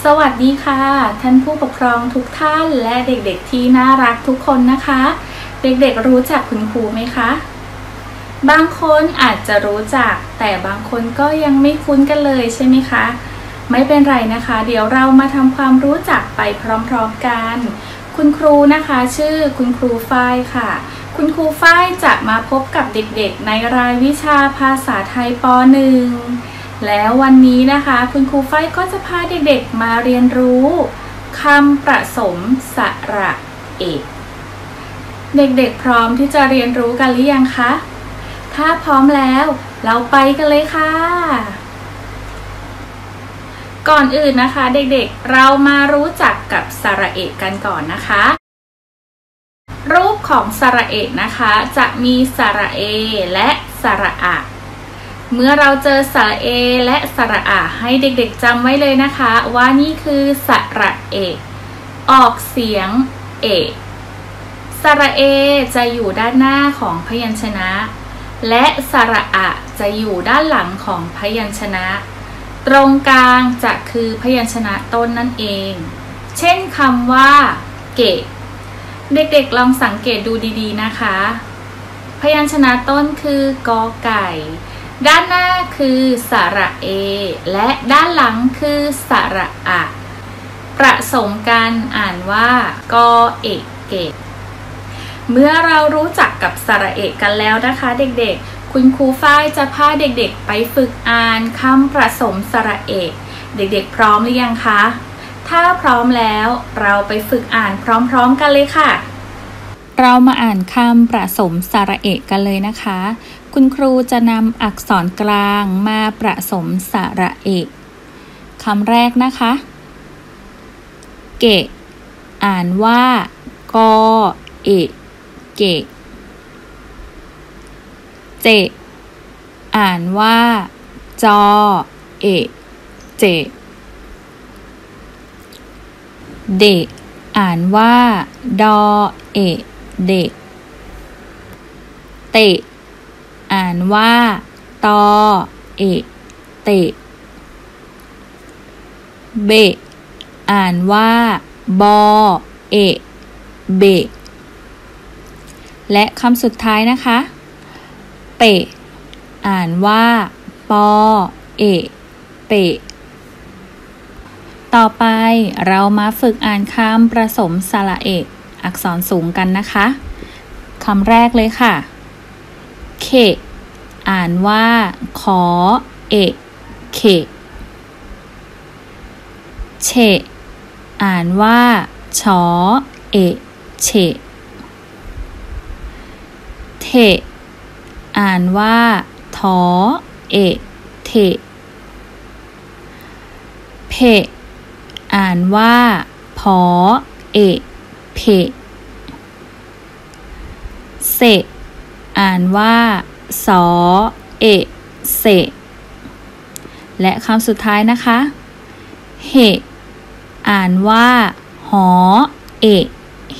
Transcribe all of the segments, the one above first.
สวัสดีค่ะท่านผู้ปกครองทุกท่านและเด็กๆที่น่ารักทุกคนนะคะเด็กๆรู้จักคุณครูไหมคะบางคนอาจจะรู้จักแต่บางคนก็ยังไม่คุ้นกันเลยใช่ไหมคะไม่เป็นไรนะคะเดี๋ยวเรามาทำความรู้จักไปพร้อมๆกันคุณครูนะคะชื่อคุณครูฝ้ายค่ะคุณครูฝ้ายจะมาพบกับเด็กๆในรายวิชาภาษาไทยป .1 แล้ววันนี้นะคะคุณครูฝ้ายก็จะพาเด็กๆมาเรียนรู้คำผสมสระเอกเด็กๆพร้อมที่จะเรียนรู้กันหรือยังคะถ้าพร้อมแล้วเราไปกันเลยค่ะก่อนอื่นนะคะเด็กๆเรามารู้จักกับสระเอกกันก่อนนะคะรูปของสระเอกนะคะจะมีสระเอและสระอะเมื่อเราเจอสระเอและสระอะให้เด็กๆจำไว้เลยนะคะว่านี่คือสระเอกออกเสียงเอกสระเอจะอยู่ด้านหน้าของพยัญชนะและสระอะจะอยู่ด้านหลังของพยัญชนะตรงกลางจะคือพยัญชนะต้นนั่นเองเช่นคำว่าเกะเด็กๆลองสังเกตดูดีๆนะคะพยัญชนะต้นคือกอไก่ด้านหน้าคือสระเอและด้านหลังคือสระอะผสมกันอ่านว่ากอเอกเกะเมื่อเรารู้จักกับสระเอกกันแล้วนะคะเด็กๆคุณครูฝ้ายจะพาเด็กๆไปฝึกอ่านคำผสมสระเอกเด็กๆพร้อมหรือยังคะถ้าพร้อมแล้วเราไปฝึกอ่านพร้อมๆกันเลยค่ะเรามาอ่านคำผสมสระเอกกันเลยนะคะคุณครูจะนำอักษรกลางมาผสมสระเอกคำแรกนะคะเกะอ่านว่ากอเอกเกะเจอ่านว่าจอเอกเจเดอ่านว่าดอเอกเดเตอ่านว่าตอเอกเตเบอ่านว่าบอเอกเบและคำสุดท้ายนะคะเปอ่านว่าปอเอกเปต่อไปเรามาฝึกอ่านคำผสมสระเอกอักษรสูงกันนะคะคำแรกเลยค่ะเคอ่านว่าขอเอกเคเชอ่านว่าชอเอกเชเทอ่านว่าทอเอกเทเพอ่านว่าพอเอกเพเสอ่านว่าสอเอกเสและคำสุดท้ายนะคะเหอ่านว่าหอเอกเห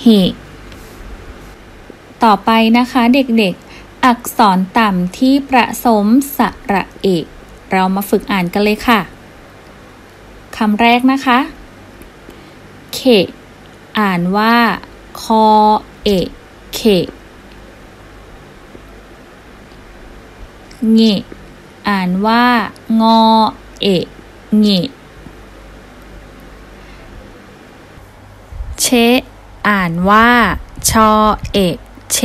ต่อไปนะคะเด็กๆอักษรต่ำที่ผสมสระเอกเรามาฝึกอ่านกันเลยค่ะคำแรกนะคะเคอ่านว่าคอเอกเคเงอ่านว่างอเอกเงเชอ่านว่าชอเอกเช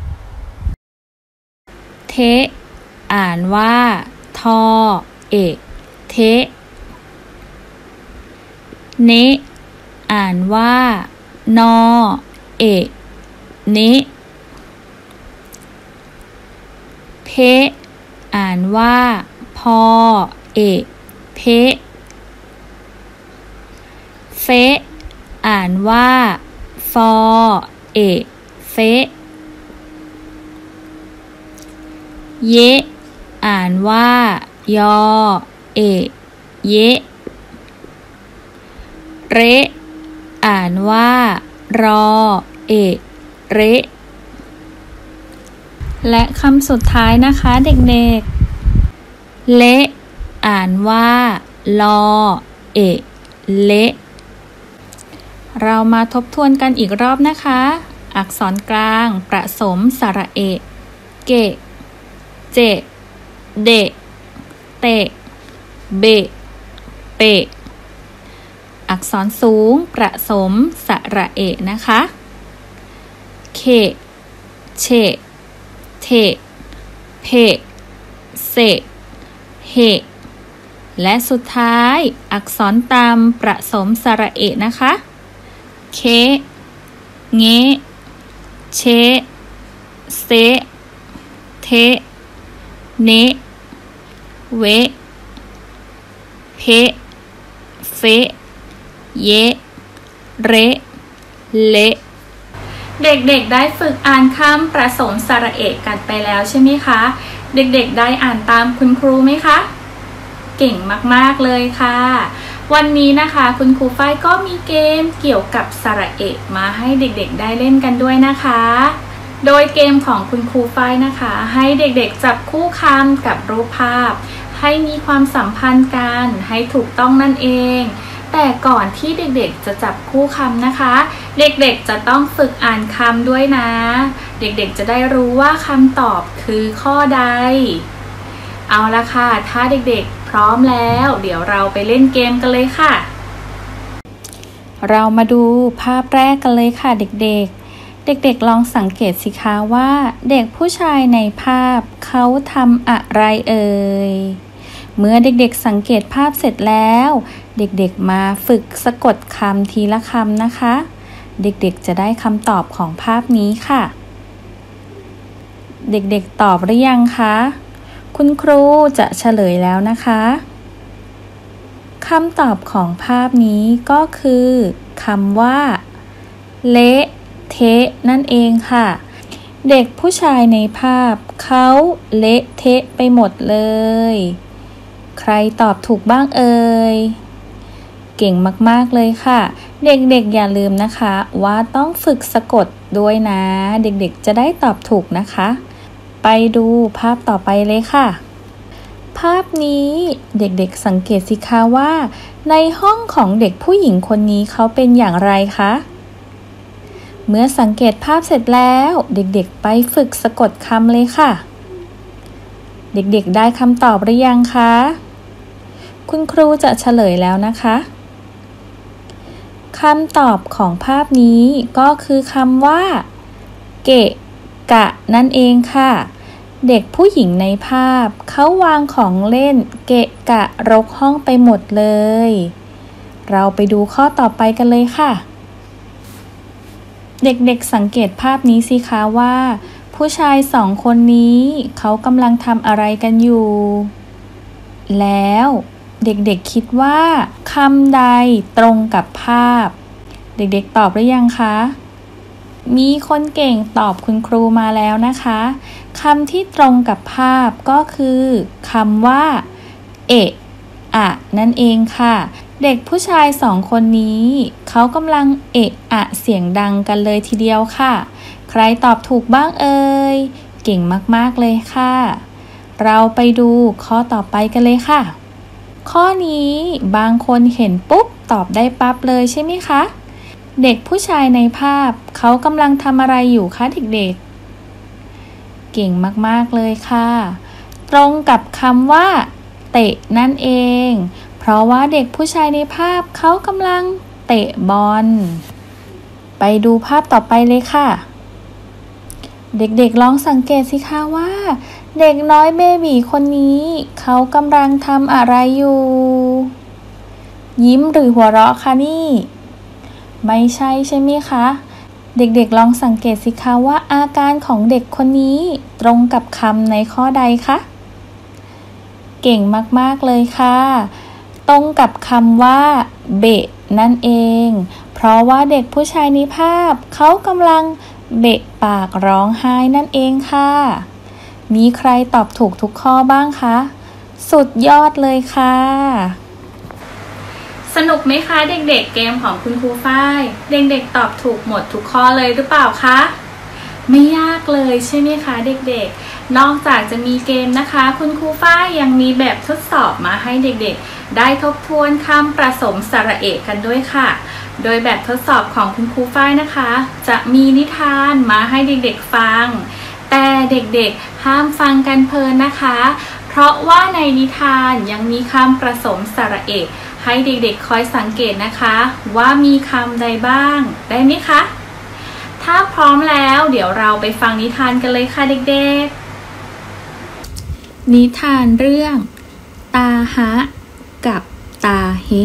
เทอ่านว่าทอเอกเทเนอ่านว่านอเอกเนเพอ่านว่าพอเอกเพเฟอ่านว่าฟอเอกเฟเยอ่านว่ายอเอกเยเรอ่านว่ารอเอกเรและคำสุดท้ายนะคะเด็กๆเละอ่านว่าลอเอกเละเรามาทบทวนกันอีกรอบนะคะอักษรกลางประสมสระเอะเกะเจเดะเตะเบะเปะอักษรสูงประสมสระเอะนะคะเคเชเทเพเสเหและสุดท้ายอักษรตามประสมสระเอะนะคะเคเงเชเซเทเนเวเพเฟเยเรเละเด็กๆได้ฝึกอ่านคำประสมสระเอะกันไปแล้วใช่ไหมคะเด็กๆได้อ่านตามคุณครูไหมคะเก่งมากๆเลยค่ะวันนี้นะคะคุณครูฝ้ายก็มีเกมเกี่ยวกับสระเอะมาให้เด็กๆได้เล่นกันด้วยนะคะโดยเกมของคุณครูฝ้ายนะคะให้เด็กๆจับคู่คำกับรูปภาพให้มีความสัมพันธ์กันให้ถูกต้องนั่นเองแต่ก่อนที่เด็กๆจะจับคู่คำนะคะเด็กๆจะต้องฝึกอ่านคำด้วยนะเด็กๆจะได้รู้ว่าคำตอบคือข้อใดเอาละค่ะถ้าเด็กๆพร้อมแล้วเดี๋ยวเราไปเล่นเกมกันเลยค่ะเรามาดูภาพแรกกันเลยค่ะเด็กๆลองสังเกตสิคะว่าเด็กผู้ชายในภาพเขาทำอะไรเอ่ยเมื่อเด็กๆสังเกตภาพเสร็จแล้วเด็กๆมาฝึกสะกดคำทีละคำนะคะเด็กๆจะได้คำตอบของภาพนี้ค่ะเด็กๆตอบหรือยังคะคุณครูจะเฉลยแล้วนะคะคำตอบของภาพนี้ก็คือคำว่าเละเทะนั่นเองค่ะเด็กผู้ชายในภาพเขาเละเทะไปหมดเลยใครตอบถูกบ้างเอ่ยเก่งมากๆเลยค่ะเด็กๆอย่าลืมนะคะว่าต้องฝึกสะกดด้วยนะเด็กๆจะได้ตอบถูกนะคะไปดูภาพต่อไปเลยค่ะภาพนี้เด็กๆสังเกตสิคะว่าในห้องของเด็กผู้หญิงคนนี้เขาเป็นอย่างไรคะเมื่อสังเกตภาพเสร็จแล้วเด็กๆไปฝึกสะกดคำเลยค่ะเด็กๆได้คำตอบหรือยังคะคุณครูจะเฉลยแล้วนะคะคำตอบของภาพนี้ก็คือคำว่าเกะกะนั่นเองค่ะเด็กผู้หญิงในภาพเขาวางของเล่นเกะกะรกห้องไปหมดเลยเราไปดูข้อต่อไปกันเลยค่ะเด็กๆสังเกตภาพนี้สิคะว่าผู้ชายสองคนนี้เขากำลังทำอะไรกันอยู่แล้วเด็กๆคิดว่าคำใดตรงกับภาพเด็กๆตอบหรือยังคะมีคนเก่งตอบคุณครูมาแล้วนะคะคำที่ตรงกับภาพก็คือคำว่าเอะอะนั่นเองค่ะเด็กผู้ชายสองคนนี้เขากำลังเอะอะเสียงดังกันเลยทีเดียวค่ะใครตอบถูกบ้างเอ่ยเก่งมากๆเลยค่ะเราไปดูข้อต่อไปกันเลยค่ะข้อนี้บางคนเห็นปุ๊บตอบได้ปั๊บเลยใช่ไหมคะเด็กผู้ชายในภาพเขากำลังทำอะไรอยู่คะเด็กๆเก่งมากๆเลยค่ะตรงกับคำว่าเตะนั่นเองเพราะว่าเด็กผู้ชายในภาพเขากำลังเตะบอลไปดูภาพต่อไปเลยค่ะเด็กๆลองสังเกตสิคะว่าเด็กน้อยเบบีคนนี้เขากำลังทำอะไรอยู่ยิ้มหรือหัวเราะคะนี่ไม่ใช่ใช่ไหมคะเด็กๆลองสังเกตสิคะว่าอาการของเด็กคนนี้ตรงกับคำในข้อใดคะเก่งมากๆเลยค่ะตรงกับคำว่าเบะนั่นเองเพราะว่าเด็กผู้ชายในภาพเขากำลังเบะปากร้องไห้นั่นเองค่ะมีใครตอบถูกทุกข้อบ้างคะสุดยอดเลยค่ะสนุกไหมคะเด็กๆเกมของคุณครูฝ้ายเด็กๆตอบถูกหมดทุกข้อเลยหรือเปล่าคะไม่ยากเลยใช่ไหมคะเด็กๆนอกจากจะมีเกมนะคะคุณครูฝ้ายยังมีแบบทดสอบมาให้เด็กๆได้ทบทวนคำประสมสระเอกกันด้วยค่ะโดยแบบทดสอบของคุณครูฝ้ายนะคะจะมีนิทานมาให้เด็กๆฟังแต่เด็กๆห้ามฟังกันเพลินนะคะเพราะว่าในนิทานยังมีคำประสมสระเอกให้เด็กๆคอยสังเกตนะคะว่ามีคำใดบ้างได้ไหมคะถ้าพร้อมแล้วเดี๋ยวเราไปฟังนิทานกันเลยค่ะเด็กๆนิทานเรื่องตาฮะกับตาเฮ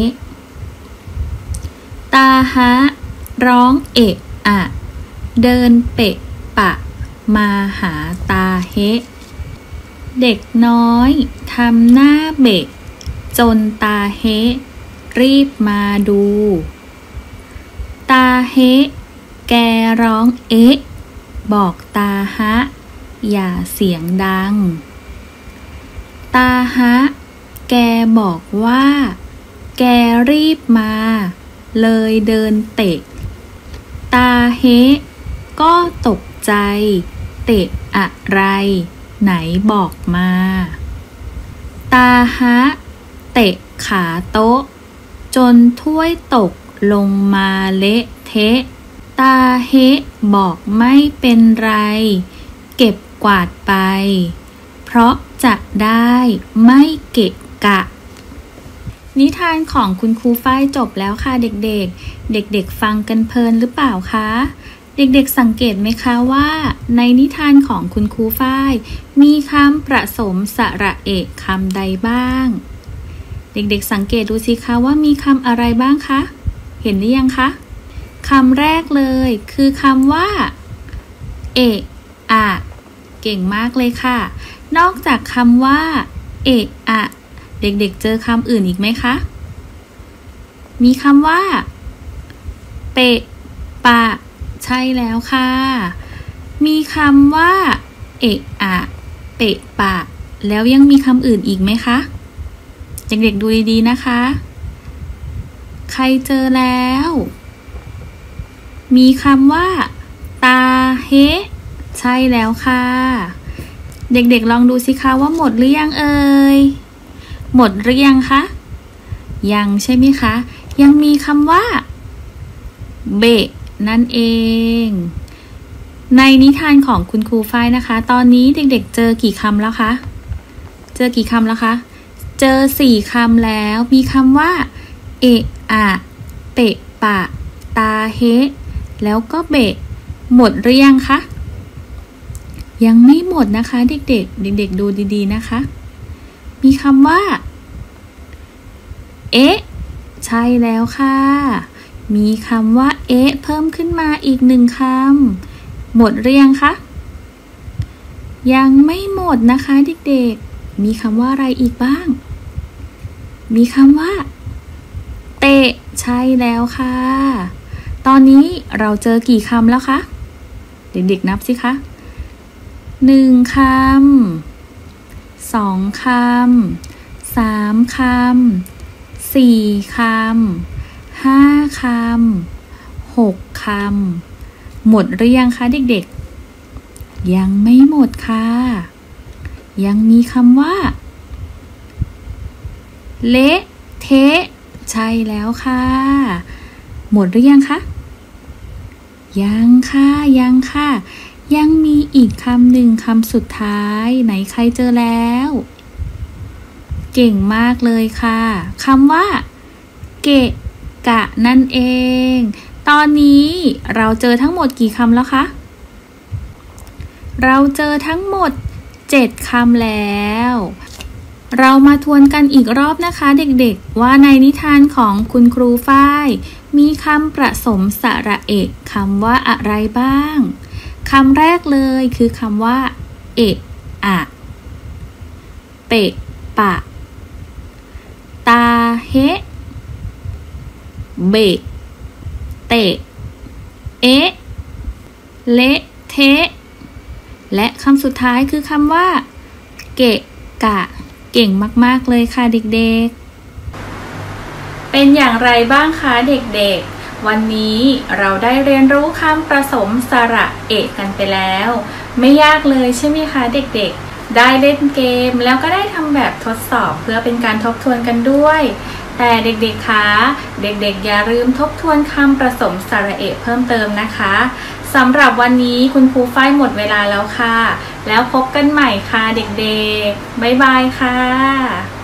ตาฮะร้องเอะอะเดินเปะปะมาหาตาเฮเด็กน้อยทำหน้าเบะจนตาเฮรีบมาดูตาเฮแกร้องเอ๊ะบอกตาฮะอย่าเสียงดังตาฮะแกบอกว่าแกรีบมาเลยเดินเตะตาเฮก็ตกใจเตะอะไรไหนบอกมาตาฮะเตะขาโต๊ะจนถ้วยตกลงมาเละเทะตาเฮบอกไม่เป็นไรเก็บกวาดไปเพราะจะได้ไม่เกะกะนิทานของคุณครูฝ้ายจบแล้วค่ะเด็กๆเด็กๆฟังกันเพลินหรือเปล่าคะเด็กๆสังเกตไหมคะว่าในนิทานของคุณครูฝ้ายมีคำประสมสระเอกคำใดบ้างเด็กๆสังเกตดูสิคะว่ามีคำอะไรบ้างคะเห็นหรือยังคะคำแรกเลยคือคำว่าเอะอะเก่งมากเลยค่ะนอกจากคำว่าเอะอะเด็กๆเจอคำอื่นอีกไหมคะมีคำว่าเปะปะใช่แล้วค่ะมีคำว่าเอะอะเปะปะแล้วยังมีคำอื่นอีกไหมคะเด็กๆดูดีๆนะคะใครเจอแล้วมีคำว่าตาเฮใช่แล้วค่ะเด็กๆลองดูสิคะว่าหมดหรือยังเอ่ยหมดหรือยังคะยังใช่ไหมคะยังมีคำว่าเบะนั่นเองในนิทานของคุณครูฝ้ายนะคะตอนนี้เด็กๆเจอกี่คำแล้วคะเจอกี่คำแล้วคะเจอ4 คำแล้วมีคำว่าเอะอะเปะปะตาเฮแล้วก็เบะหมดหรือยังคะยังไม่หมดนะคะเด็กๆดูดีๆนะคะมีคำว่าเอ๊ะใช่แล้วค่ะมีคำว่าเอ๊ะเพิ่มขึ้นมาอีก1 คำหมดหรือยังคะยังไม่หมดนะคะเด็กๆมีคำว่าอะไรอีกบ้างมีคำว่าเตะใช่แล้วค่ะตอนนี้เราเจอกี่คำแล้วคะเด็กๆนับสิคะ1 คำ2 คำ3 คำ4 คำ5 คำ6 คำหมดหรือยังคะเด็กๆยังไม่หมดค่ะยังมีคำว่าเละเทะใช่แล้วค่ะหมดหรือยังคะยังค่ะยังมีอีกคำหนึ่งคำสุดท้ายไหนใครเจอแล้วเก่งมากเลยค่ะคำว่าเกะกะนั่นเองตอนนี้เราเจอทั้งหมดกี่คำแล้วคะเราเจอทั้งหมด7 คำแล้วเรามาทวนกันอีกรอบนะคะเด็กๆว่าในนิทานของคุณครูฝ้ายมีคำประสมสระเอกคำว่าอะไรบ้างคำแรกเลยคือคำว่าเอะอะเปะปะตาเฮเบะเตะเอ๊ะเละเทะและคำสุดท้ายคือคำว่าเกะกะเก่งมากๆเลยค่ะเด็กๆเป็นอย่างไรบ้างคะเด็กๆวันนี้เราได้เรียนรู้คำผสมสระเอกกันไปแล้วไม่ยากเลยใช่ไหมคะเด็กๆได้เล่นเกมแล้วก็ได้ทำแบบทดสอบเพื่อเป็นการทบทวนกันด้วยแต่เด็กๆคะเด็กๆอย่าลืมทบทวนคำผสมสระเอะเพิ่มเติมนะคะสำหรับวันนี้คุณครูฝ้ายหมดเวลาแล้วค่ะแล้วพบกันใหม่ค่ะเด็กๆบ๊ายบายค่ะ